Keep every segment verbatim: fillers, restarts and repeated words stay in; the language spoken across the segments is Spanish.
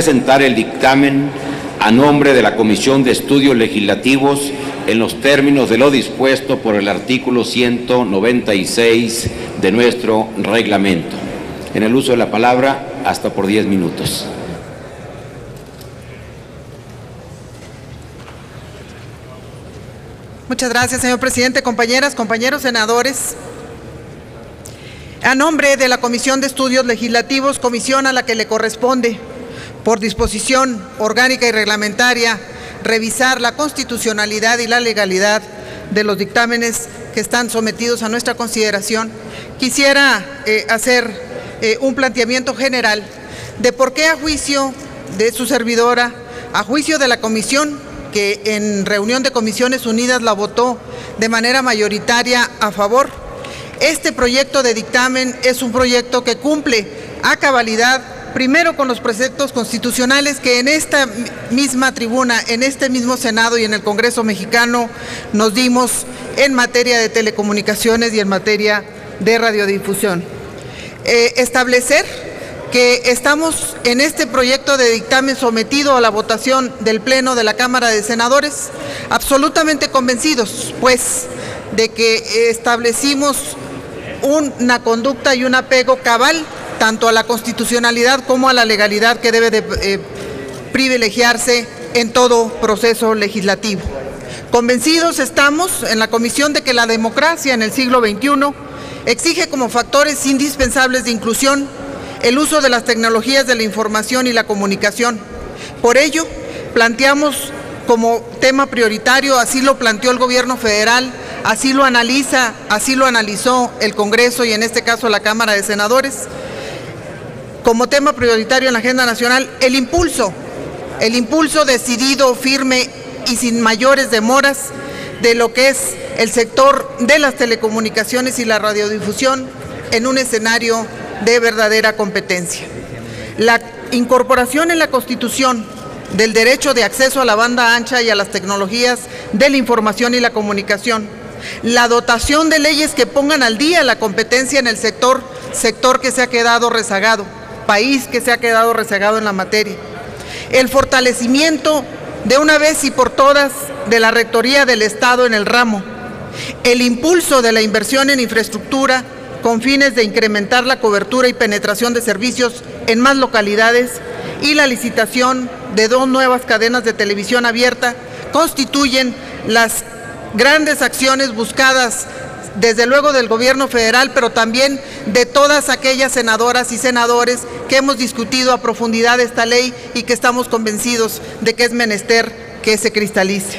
presentar el dictamen a nombre de la Comisión de Estudios Legislativos en los términos de lo dispuesto por el artículo ciento noventa y seis de nuestro reglamento. En el uso de la palabra, hasta por diez minutos. Muchas gracias, señor presidente. Compañeras, compañeros senadores, a nombre de la Comisión de Estudios Legislativos, comisión a la que le corresponde, por disposición orgánica y reglamentaria, revisar la constitucionalidad y la legalidad de los dictámenes que están sometidos a nuestra consideración, quisiera eh, hacer eh, un planteamiento general de por qué, a juicio de su servidora, a juicio de la comisión, que en reunión de Comisiones Unidas la votó de manera mayoritaria a favor, este proyecto de dictamen es un proyecto que cumple a cabalidad, primero con los preceptos constitucionales que en esta misma tribuna, en este mismo Senado y en el Congreso mexicano nos dimos en materia de telecomunicaciones y en materia de radiodifusión. Eh, establecer que estamos en este proyecto de dictamen sometido a la votación del Pleno de la Cámara de Senadores absolutamente convencidos, pues, de que establecimos una conducta y un apego cabal tanto a la constitucionalidad como a la legalidad que debe de eh, privilegiarse en todo proceso legislativo. Convencidos estamos en la Comisión de que la democracia en el siglo veintiuno exige como factores indispensables de inclusión el uso de las tecnologías de la información y la comunicación. Por ello, planteamos como tema prioritario, así lo planteó el Gobierno federal, así lo analiza, así lo analizó el Congreso y en este caso la Cámara de Senadores, como tema prioritario en la agenda nacional, el impulso, el impulso decidido, firme y sin mayores demoras de lo que es el sector de las telecomunicaciones y la radiodifusión en un escenario de verdadera competencia. La incorporación en la Constitución del derecho de acceso a la banda ancha y a las tecnologías de la información y la comunicación, la dotación de leyes que pongan al día la competencia en el sector, sector que se ha quedado rezagado, país que se ha quedado rezagado en la materia, el fortalecimiento de una vez y por todas de la Rectoría del Estado en el ramo, el impulso de la inversión en infraestructura con fines de incrementar la cobertura y penetración de servicios en más localidades y la licitación de dos nuevas cadenas de televisión abierta constituyen las grandes acciones buscadas desde luego del Gobierno federal, pero también de todas aquellas senadoras y senadores que hemos discutido a profundidad esta ley y que estamos convencidos de que es menester que se cristalice.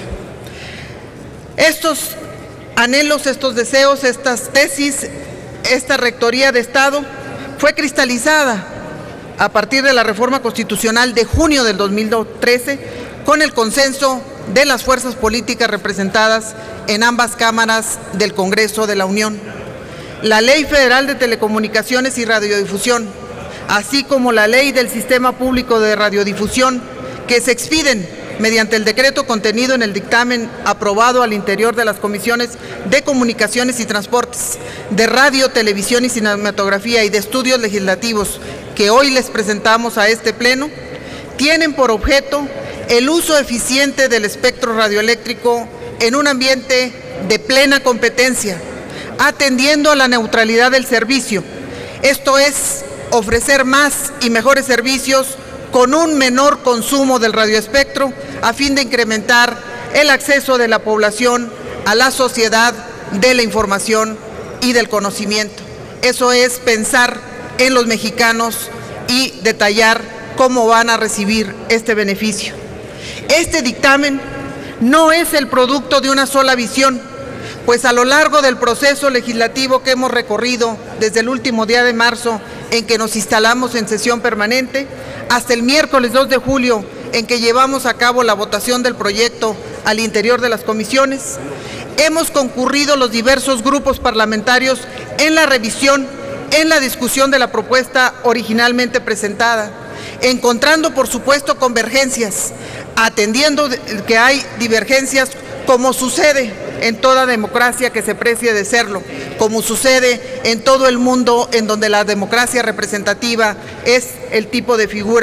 Estos anhelos, estos deseos, estas tesis, esta Rectoría de Estado fue cristalizada a partir de la reforma constitucional de junio del dos mil trece con el consenso de las fuerzas políticas representadas en ambas cámaras del Congreso de la Unión. La Ley Federal de Telecomunicaciones y Radiodifusión, así como la Ley del Sistema Público de Radiodifusión, que se expiden mediante el decreto contenido en el dictamen aprobado al interior de las comisiones de Comunicaciones y Transportes, de Radio, Televisión y Cinematografía y de Estudios Legislativos, que hoy les presentamos a este Pleno, tienen por objeto el uso eficiente del espectro radioeléctrico en un ambiente de plena competencia, atendiendo a la neutralidad del servicio. Esto es, ofrecer más y mejores servicios con un menor consumo del radioespectro a fin de incrementar el acceso de la población a la sociedad de la información y del conocimiento. Eso es pensar en los mexicanos y detallar cómo van a recibir este beneficio. Este dictamen no es el producto de una sola visión, pues a lo largo del proceso legislativo que hemos recorrido desde el último día de marzo en que nos instalamos en sesión permanente, hasta el miércoles dos de julio en que llevamos a cabo la votación del proyecto al interior de las comisiones, hemos concurrido los diversos grupos parlamentarios en la revisión, en la discusión de la propuesta originalmente presentada, encontrando por supuesto convergencias, atendiendo que hay divergencias como sucede en toda democracia que se precie de serlo, como sucede en todo el mundo en donde la democracia representativa es el tipo de figura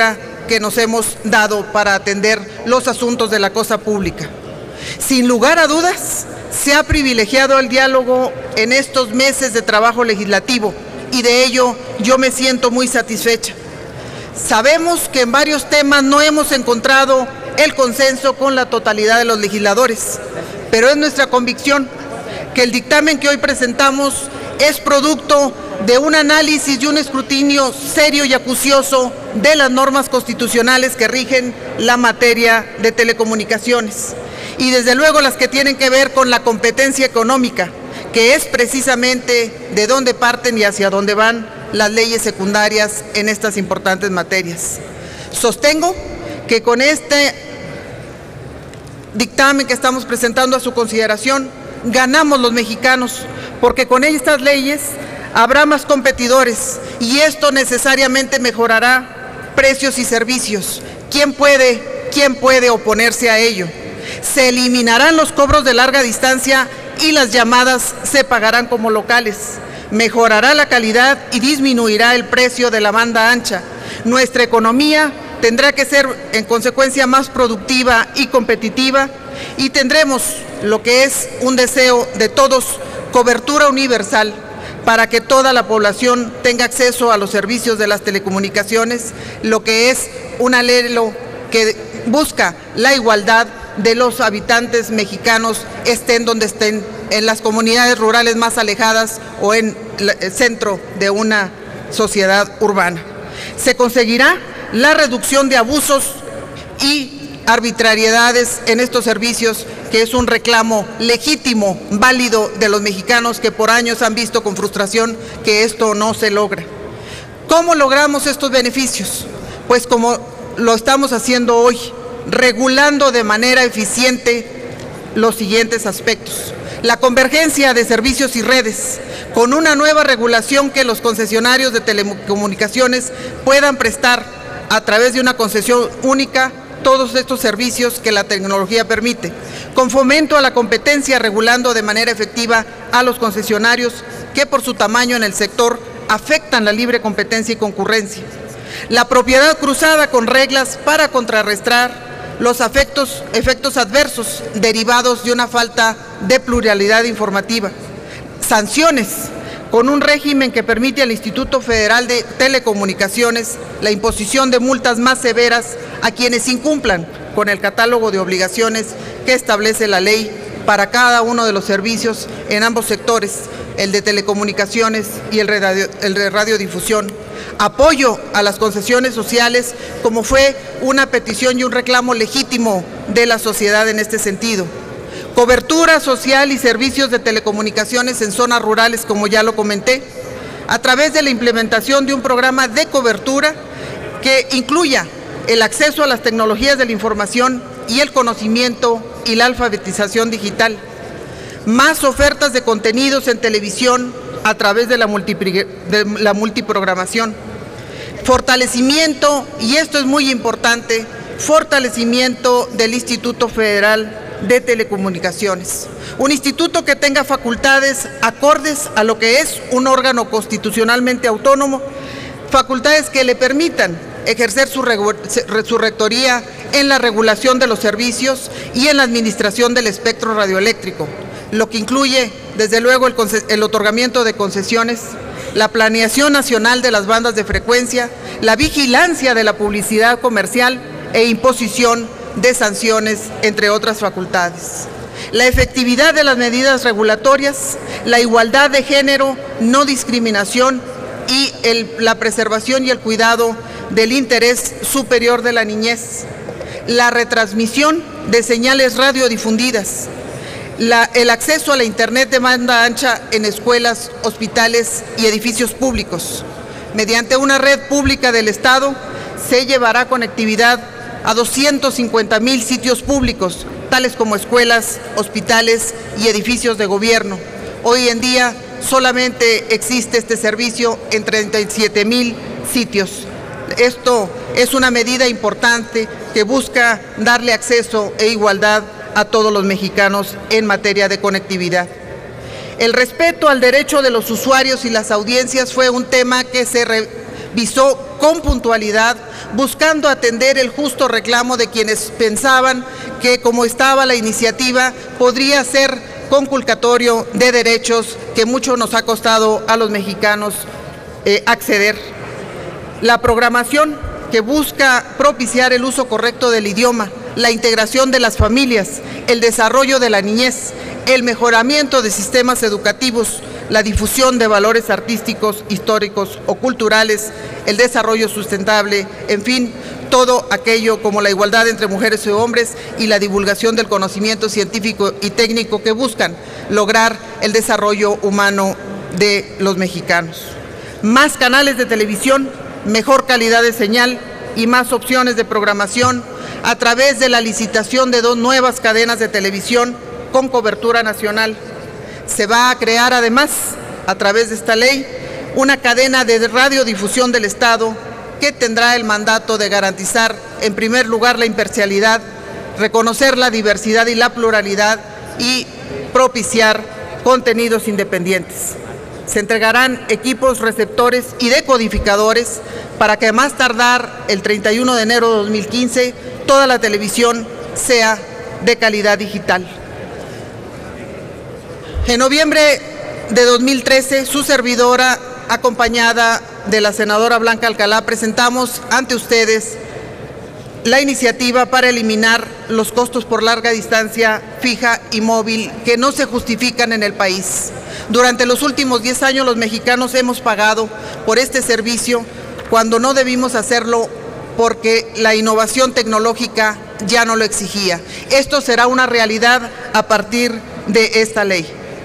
que nos hemos dado para atender los asuntos de la cosa pública. Sin lugar a dudas, se ha privilegiado el diálogo en estos meses de trabajo legislativo y de ello yo me siento muy satisfecha. Sabemos que en varios temas no hemos encontrado el consenso con la totalidad de los legisladores, pero es nuestra convicción que el dictamen que hoy presentamos es producto de un análisis y un escrutinio serio y acucioso de las normas constitucionales que rigen la materia de telecomunicaciones y desde luego las que tienen que ver con la competencia económica, que es precisamente de dónde parten y hacia dónde van las leyes secundarias en estas importantes materias. Sostengo que con este dictamen que estamos presentando a su consideración, ganamos los mexicanos, porque con estas leyes habrá más competidores y esto necesariamente mejorará precios y servicios. ¿Quién puede, quién puede oponerse a ello? Se eliminarán los cobros de larga distancia y las llamadas se pagarán como locales. Mejorará la calidad y disminuirá el precio de la banda ancha. Nuestra economía tendrá que ser en consecuencia más productiva y competitiva y tendremos lo que es un deseo de todos, cobertura universal para que toda la población tenga acceso a los servicios de las telecomunicaciones, lo que es un anhelo que busca la igualdad de los habitantes mexicanos, estén donde estén, en las comunidades rurales más alejadas o en el centro de una sociedad urbana. Se conseguirá la reducción de abusos y arbitrariedades en estos servicios, que es un reclamo legítimo, válido de los mexicanos que por años han visto con frustración que esto no se logra. ¿Cómo logramos estos beneficios? Pues como lo estamos haciendo hoy, regulando de manera eficiente los siguientes aspectos. La convergencia de servicios y redes, con una nueva regulación que los concesionarios de telecomunicaciones puedan prestar a través de una concesión única todos estos servicios que la tecnología permite, con fomento a la competencia, regulando de manera efectiva a los concesionarios que por su tamaño en el sector afectan la libre competencia y concurrencia. La propiedad cruzada con reglas para contrarrestar los efectos, efectos adversos derivados de una falta de pluralidad informativa. Sanciones con un régimen que permite al Instituto Federal de Telecomunicaciones la imposición de multas más severas a quienes incumplan con el catálogo de obligaciones que establece la ley para cada uno de los servicios en ambos sectores, el de telecomunicaciones y el de, radio, el de radiodifusión. Apoyo a las concesiones sociales, como fue una petición y un reclamo legítimo de la sociedad en este sentido. Cobertura social y servicios de telecomunicaciones en zonas rurales, como ya lo comenté, a través de la implementación de un programa de cobertura que incluya el acceso a las tecnologías de la información y el conocimiento y la alfabetización digital. Más ofertas de contenidos en televisión a través de la, de la multiprogramación. Fortalecimiento, y esto es muy importante, fortalecimiento del Instituto Federal de Telecomunicaciones. Un instituto que tenga facultades acordes a lo que es un órgano constitucionalmente autónomo, facultades que le permitan ejercer su, su rectoría en la regulación de los servicios y en la administración del espectro radioeléctrico, lo que incluye, desde luego, el, el otorgamiento de concesiones, la planeación nacional de las bandas de frecuencia, la vigilancia de la publicidad comercial e imposición de sanciones, entre otras facultades. La efectividad de las medidas regulatorias, la igualdad de género, no discriminación y el, la preservación y el cuidado del interés superior de la niñez, la retransmisión de señales radiodifundidas, la, el acceso a la Internet de banda ancha en escuelas, hospitales y edificios públicos. Mediante una red pública del Estado se llevará conectividad a doscientos cincuenta mil sitios públicos, tales como escuelas, hospitales y edificios de gobierno. Hoy en día solamente existe este servicio en treinta y siete mil sitios. Esto es una medida importante que busca darle acceso e igualdad a todos los mexicanos en materia de conectividad. El respeto al derecho de los usuarios y las audiencias fue un tema que se revisó con puntualidad, buscando atender el justo reclamo de quienes pensaban que, como estaba la iniciativa, podría ser conculcatorio de derechos que mucho nos ha costado a los mexicanos eh, acceder. La programación que busca propiciar el uso correcto del idioma, la integración de las familias, el desarrollo de la niñez, el mejoramiento de sistemas educativos, la difusión de valores artísticos, históricos o culturales, el desarrollo sustentable, en fin, todo aquello como la igualdad entre mujeres y hombres y la divulgación del conocimiento científico y técnico que buscan lograr el desarrollo humano de los mexicanos. Más canales de televisión, mejor calidad de señal y más opciones de programación a través de la licitación de dos nuevas cadenas de televisión con cobertura nacional. Se va a crear además, a través de esta ley, una cadena de radiodifusión del Estado que tendrá el mandato de garantizar, en primer lugar, la imparcialidad, reconocer la diversidad y la pluralidad y propiciar contenidos independientes. Se entregarán equipos receptores y decodificadores para que a más tardar el treinta y uno de enero de dos mil quince toda la televisión sea de calidad digital. En noviembre de dos mil trece, su servidora, acompañada de la senadora Blanca Alcalá, presentamos ante ustedes la iniciativa para eliminar los costos por larga distancia fija y móvil que no se justifican en el país. Durante los últimos diez años los mexicanos hemos pagado por este servicio cuando no debimos hacerlo porque la innovación tecnológica ya no lo exigía. Esto será una realidad a partir de esta ley.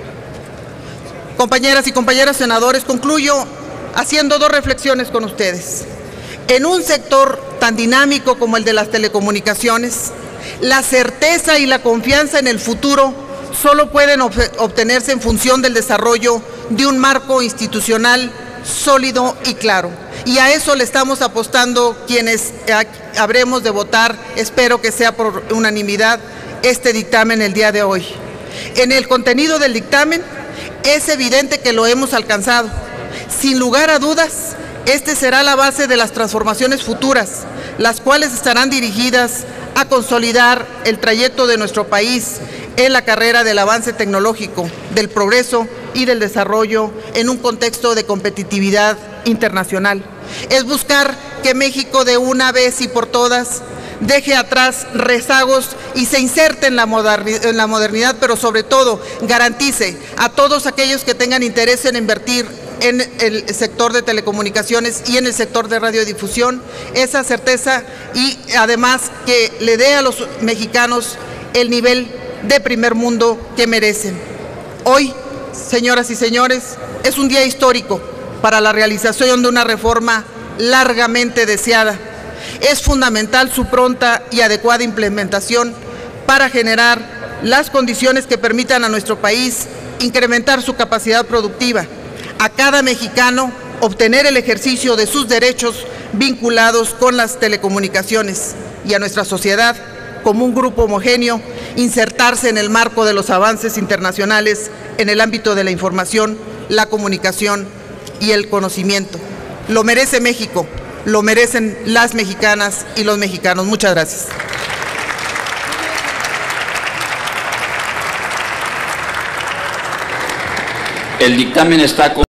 Compañeras y compañeros senadores, concluyo haciendo dos reflexiones con ustedes. En un sector tan dinámico como el de las telecomunicaciones, la certeza y la confianza en el futuro solo pueden obtenerse en función del desarrollo de un marco institucional sólido y claro. Y a eso le estamos apostando quienes habremos de votar, espero que sea por unanimidad, este dictamen el día de hoy. En el contenido del dictamen es evidente que lo hemos alcanzado. Sin lugar a dudas, este será la base de las transformaciones futuras, las cuales estarán dirigidas a consolidar el trayecto de nuestro país en la carrera del avance tecnológico, del progreso y del desarrollo en un contexto de competitividad internacional. Es buscar que México de una vez y por todas deje atrás rezagos y se inserte en la modernidad, pero sobre todo garantice a todos aquellos que tengan interés en invertir en el sector de telecomunicaciones y en el sector de radiodifusión esa certeza y además que le dé a los mexicanos el nivel de primer mundo que merecen. Hoy, señoras y señores, es un día histórico para la realización de una reforma largamente deseada. Es fundamental su pronta y adecuada implementación para generar las condiciones que permitan a nuestro país incrementar su capacidad productiva, a cada mexicano obtener el ejercicio de sus derechos vinculados con las telecomunicaciones y a nuestra sociedad, como un grupo homogéneo, insertarse en el marco de los avances internacionales en el ámbito de la información, la comunicación y el conocimiento. Lo merece México, lo merecen las mexicanas y los mexicanos. Muchas gracias. El dictamen está con